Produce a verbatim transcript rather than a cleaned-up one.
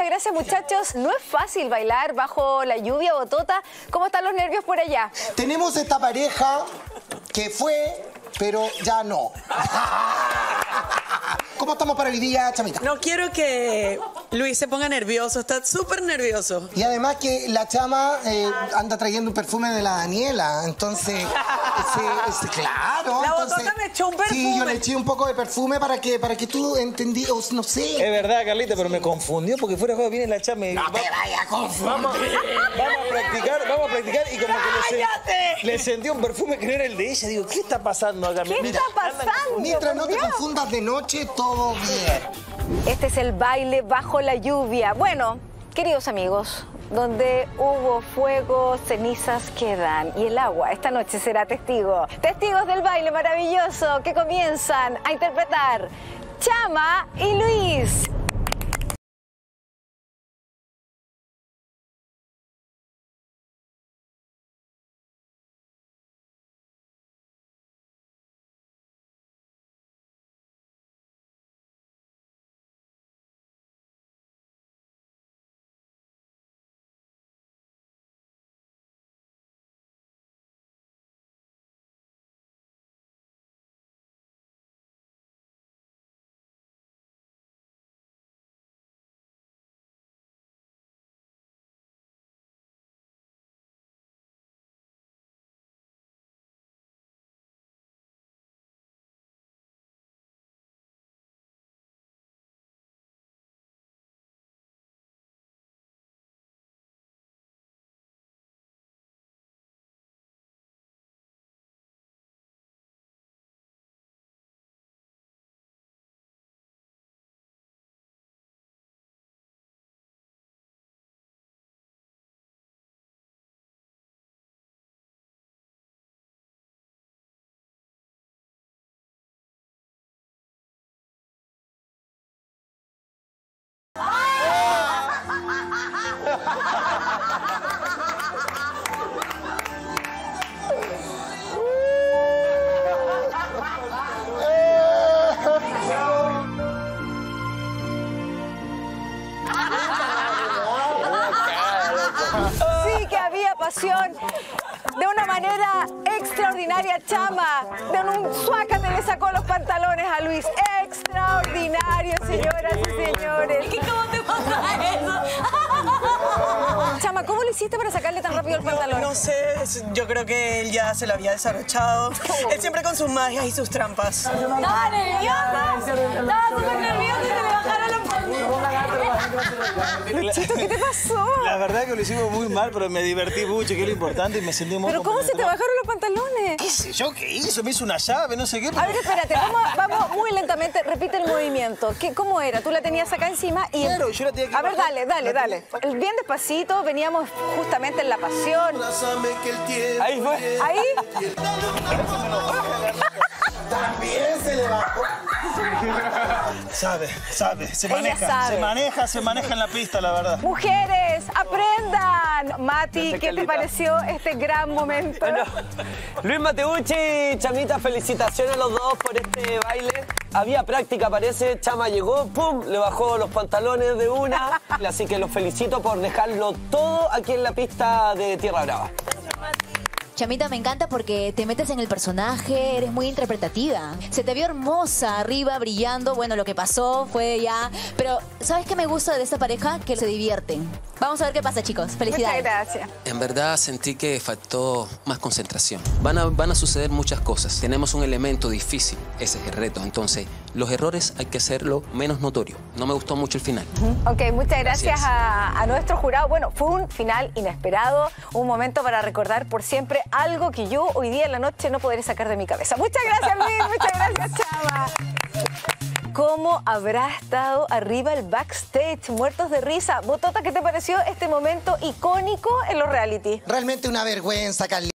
muchas gracias, muchachos. No es fácil bailar bajo la lluvia, Botota. ¿Cómo están los nervios por allá? Tenemos esta pareja que fue, pero ya no. ¿Cómo estamos para hoy día, Chamita? No quiero que Luis se ponga nervioso, está súper nervioso. Y además que la Chama eh, anda trayendo un perfume de la Daniela, entonces, ese, ese, claro. La entonces, Botota me echó un perfume. Sí, yo le eché un poco de perfume para que, para que tú entendí, o no sé. Es verdad, Carlita, pero me confundió porque fuera de juego viene la Chama y... No te vayas a confundir. Vamos, vamos a practicar, vamos a practicar y como que le, ¡Cállate! le sentí un perfume que no era el de ella. Digo, ¿qué está pasando acá? ¿Qué Mira, está pasando? Mientras no te Dios. confundas de noche, todo bien. Este es el baile bajo la lluvia. Bueno, queridos amigos, donde hubo fuego, cenizas quedan. Y el agua esta noche será testigo. Testigos del baile maravilloso que comienzan a interpretar Chama y Luis. Sí que había pasión. De una manera extraordinaria, Chama, de un suácate le sacó los pantalones a Luis. Extraordinario, señoras y señores. ¿Y cómo te pasa eso? Chama, ¿cómo lo hiciste para sacarle tan rápido el pantalón? No sé, yo creo que él ya se lo había desabrochado. Él siempre con sus magias y sus trampas. Estaba nerviosa. Estaba súper nerviosa y se le bajaron los pantalones. Luchito, ¿qué te pasó? La verdad que lo hicimos muy mal, pero me divertí mucho, que es lo importante, y me sentí muy... ¿Pero cómo se te bajaron los pantalones? ¿Qué sé yo qué hizo? Me hizo una llave, no sé qué. A ver, espérate, vamos, vamos muy lentamente, repite el movimiento. ¿Qué, ¿Cómo era? Tú la tenías acá encima y... Claro, yo la tenía que A ver, bajar. dale, dale, La dale. Bien despacito, veníamos justamente en la pasión. Ahí fue. Ahí. También se le bajó. Sabe, sabe, se Ella maneja, sabe. se maneja, se maneja en la pista, la verdad. Mujeres, aprendan. Mati, ¿qué te Carlita. pareció este gran momento? Bueno, Luis Mateucci, Chamita, felicitaciones a los dos por este baile. Había práctica, parece. Chama llegó, pum, le bajó los pantalones de una. Así que los felicito por dejarlo todo aquí en la pista de Tierra Brava. Chamita, me encanta porque te metes en el personaje, eres muy interpretativa. Se te vio hermosa arriba, brillando. Bueno, lo que pasó fue ya... Pero, ¿sabes qué me gusta de esta pareja? Que se divierten. Vamos a ver qué pasa, chicos. Muchas Felicidades. gracias. En verdad sentí que faltó más concentración. Van a, van a suceder muchas cosas. Tenemos un elemento difícil, ese es el reto. Entonces, los errores hay que hacerlo menos notorio. No me gustó mucho el final. Ok, muchas gracias, Gracias. A, a nuestro jurado. Bueno, fue un final inesperado, un momento para recordar por siempre algo que yo hoy día en la noche no podré sacar de mi cabeza. Muchas gracias, Luis, muchas gracias, Chama. ¿Cómo habrá estado arriba el backstage? Muertos de risa. Botota, ¿qué te pareció este momento icónico en los reality? Realmente una vergüenza, Carlita.